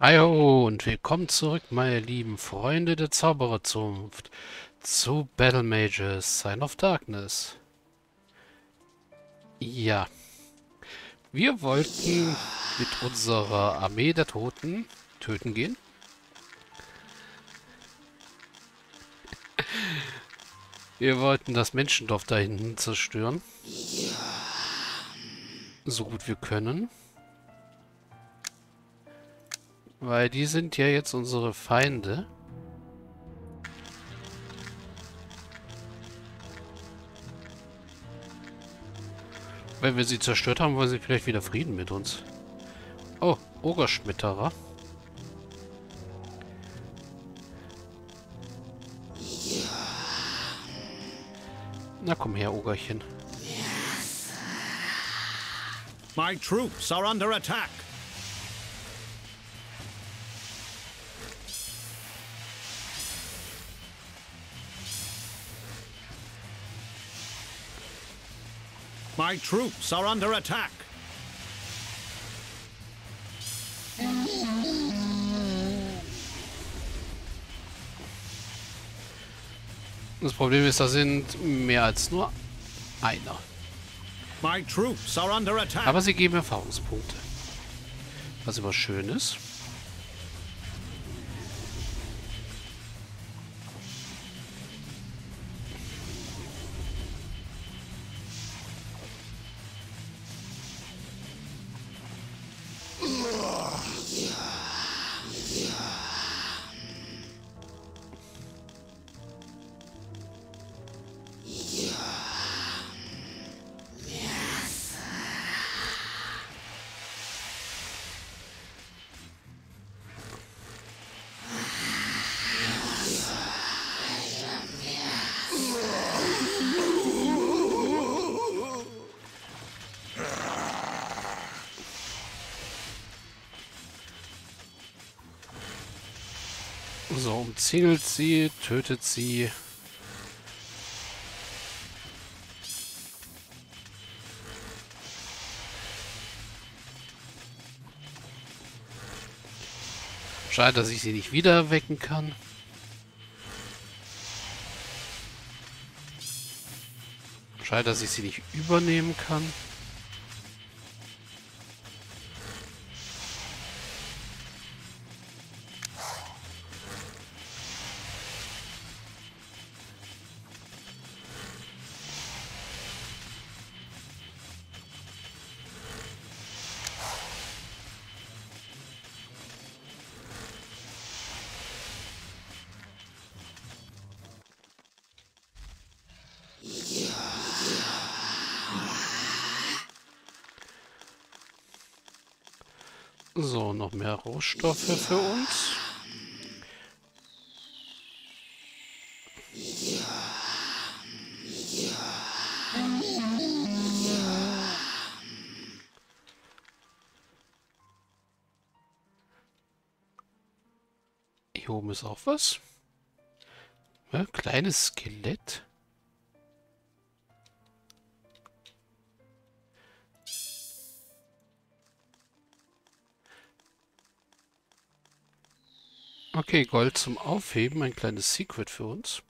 Hallo und willkommen zurück, meine lieben Freunde der Zaubererzunft, zu Battle Mages Sign of Darkness. Ja, wir wollten mit unserer Armee der Toten töten gehen. Wir wollten das Menschendorf da hinten zerstören, so gut wir können. Weil die sind ja jetzt unsere Feinde. Wenn wir sie zerstört haben, wollen sie vielleicht wieder Frieden mit uns. Oh, Ogerschmitterer. Na komm her, Ogerchen. My troops are under attack. My troops are under attack. Das Problem ist, da sind mehr als nur einer. My troops are under attack. Aber sie geben Erfahrungspunkte. Was immer schön ist. So, umzingelt sie, tötet sie. Schade, dass ich sie nicht wieder wecken kann. Schade, dass ich sie nicht übernehmen kann. So, noch mehr Rohstoffe für uns. Hier oben ist auch was. Ja, kleines Skelett. Okay, Gold zum Aufheben. Ein kleines Secret für uns.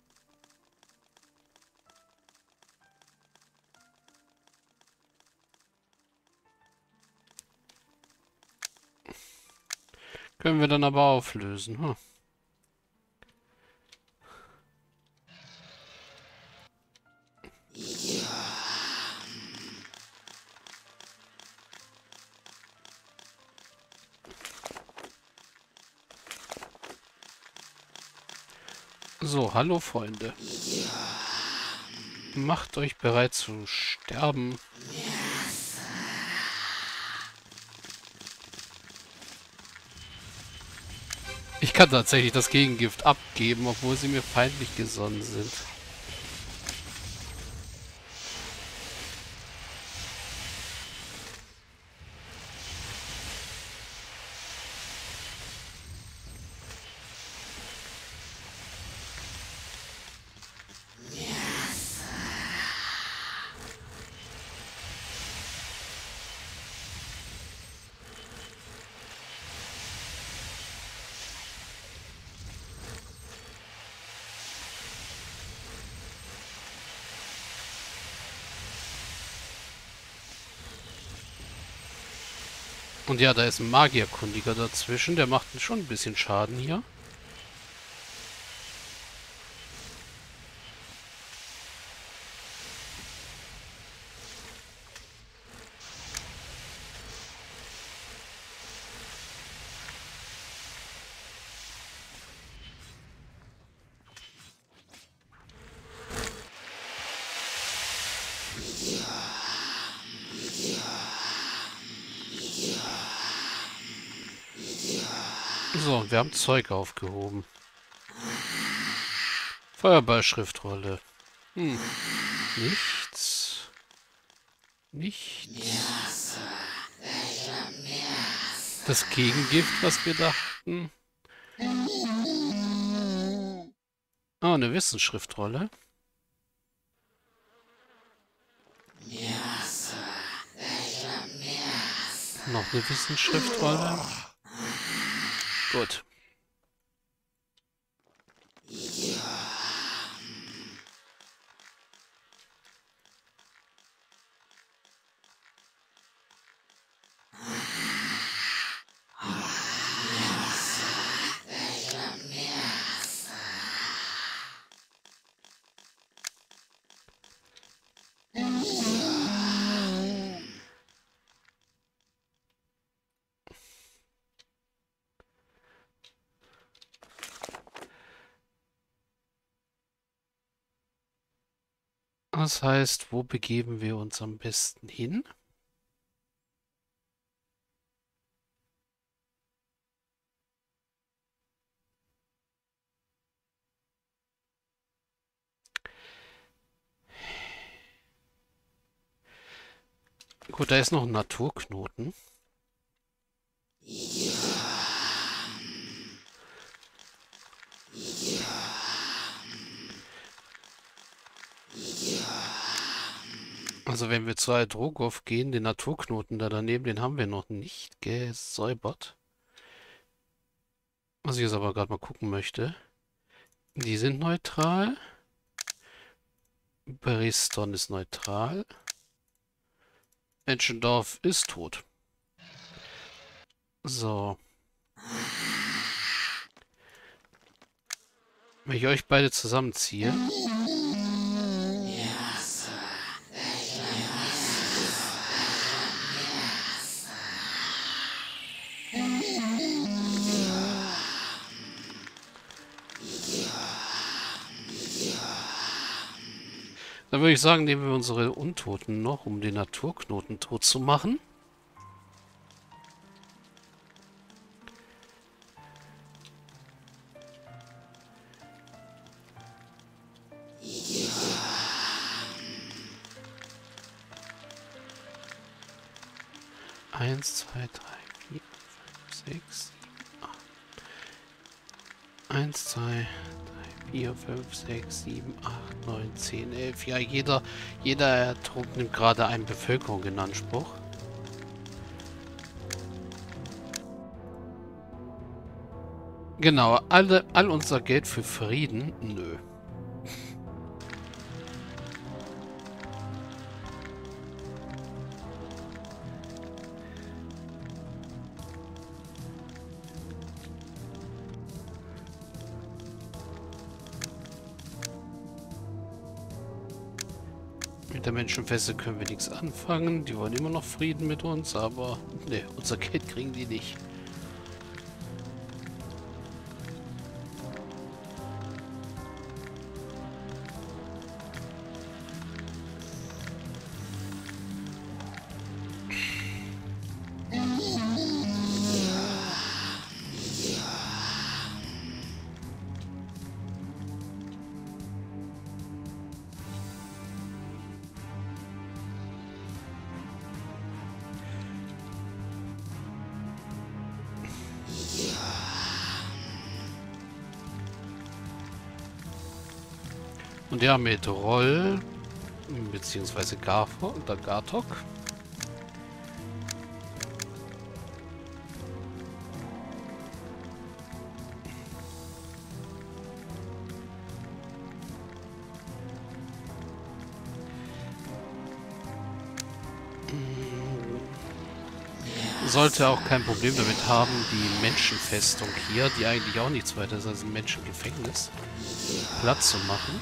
Können wir dann aber auflösen. Hm. So, hallo Freunde. Macht euch bereit zu sterben. Ich kann tatsächlich das Gegengift abgeben, obwohl sie mir feindlich gesonnen sind. Und ja, da ist ein Magierkundiger dazwischen. Der macht schon ein bisschen Schaden hier. So, wir haben Zeug aufgehoben. Feuerball-Schriftrolle. Nichts. Nichts. Das Gegengift, was wir dachten. Ah, eine Wissensschriftrolle. Noch eine Wissensschriftrolle. Gut. Das heißt, wo begeben wir uns am besten hin? Gut, da ist noch ein Naturknoten. Also wenn wir zu Aldrogow gehen, den Naturknoten da daneben, den haben wir noch nicht gesäubert. Was ich jetzt aber gerade mal gucken möchte. Die sind neutral. Briston ist neutral. Eschendorf ist tot. So. Wenn ich euch beide zusammenziehe. Dann würde ich sagen, nehmen wir unsere Untoten noch, um den Naturknoten tot zu machen. Eins, zwei, drei, vier, fünf, sechs, sieben, acht. 1, 2, 3, 4, 5, 6, 7, 8, 9, 10, 11. Ja, jeder Ertrunk nimmt gerade eine Bevölkerung in Anspruch. Genau, all unser Geld für Frieden? Nö. Mit der Menschenfeste können wir nichts anfangen. Die wollen immer noch Frieden mit uns, aber ne, unser Geld kriegen die nicht. Und ja, mit Roll, beziehungsweise Gartok. sollte auch kein Problem damit haben, die Menschenfestung hier, die eigentlich auch nichts weiter ist als ein Menschengefängnis, platt zu machen.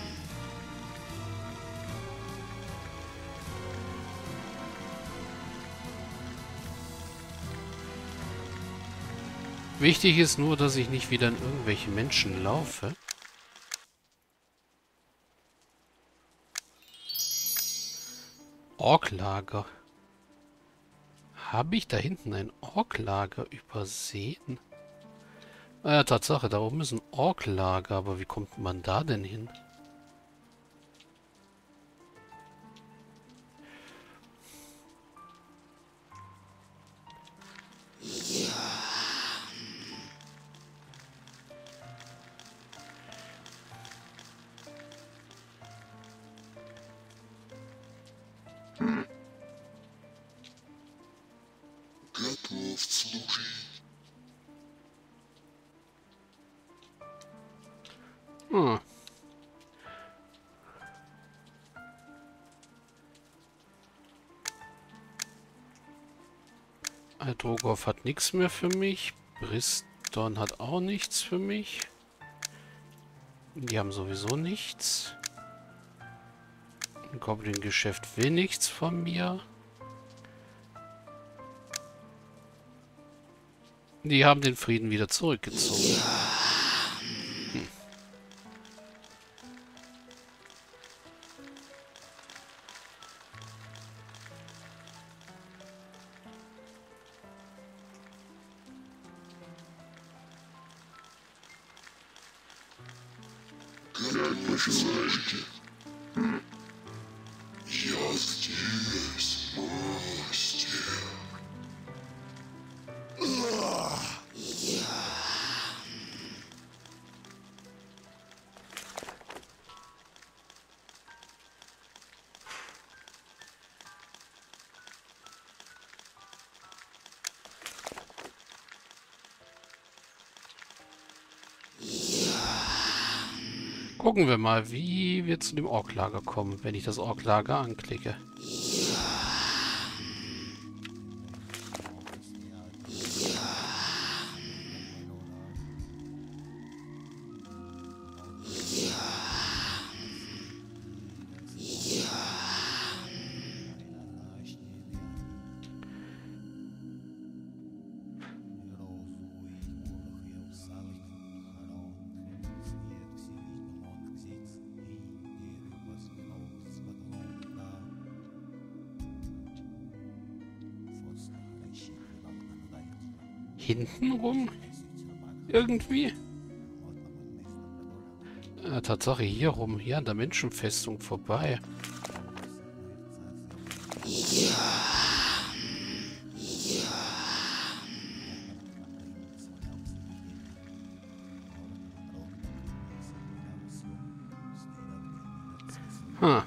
Wichtig ist nur, dass ich nicht wieder in irgendwelche Menschen laufe. Orklager. Habe ich da hinten ein Orklager übersehen? Ah ja, Tatsache, da oben ist ein Orklager, aber wie kommt man da denn hin? Hm. Drogow hat nichts mehr für mich. Briston hat auch nichts für mich. Die haben sowieso nichts. Ein Goblin-Geschäft will nichts von mir. Die haben den Frieden wieder zurückgezogen. Hm. Gucken wir mal, wie wir zu dem Orklager kommen, wenn ich das Orklager anklicke. Hinten rum? Irgendwie? Tatsache, hier rum. Hier an der Menschenfestung vorbei. Hm.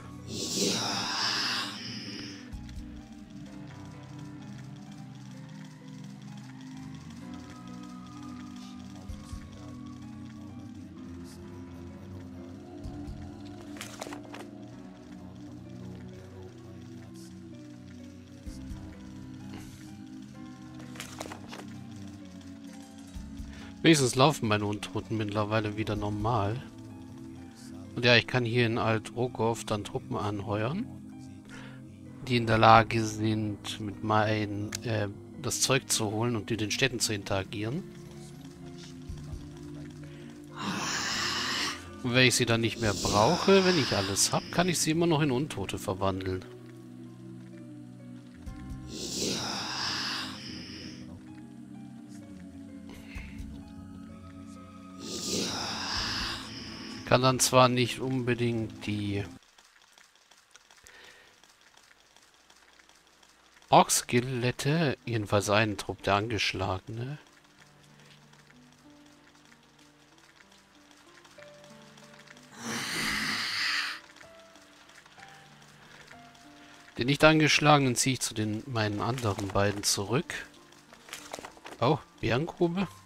Wenigstens laufen meine Untoten mittlerweile wieder normal. Und ja, ich kann hier in Alt-Rogow dann Truppen anheuern, die in der Lage sind, mit das Zeug zu holen und mit den Städten zu interagieren. Und wenn ich sie dann nicht mehr brauche, wenn ich alles habe, kann ich sie immer noch in Untote verwandeln. Kann dann zwar nicht unbedingt die Orkskelette, jedenfalls einen Trupp, der Angeschlagene. Den nicht angeschlagenen ziehe ich zu meinen anderen beiden zurück. Oh, Bärengrube.